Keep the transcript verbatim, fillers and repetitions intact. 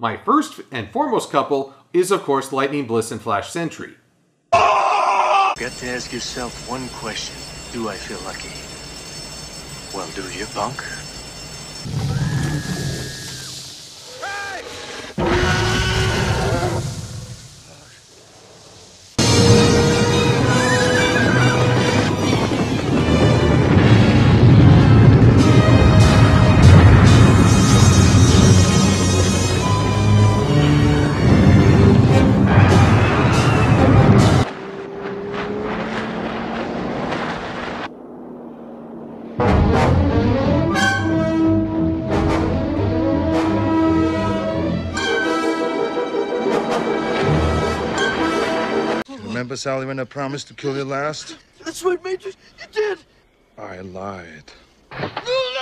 My first and foremost couple is, of course, Lightning Bliss and Flash Sentry. Got to ask yourself one question. Do I feel lucky? Well, do you, punk? Remember, Sally, when I promised to kill you last? That's right, Major. You did. I lied. No, no!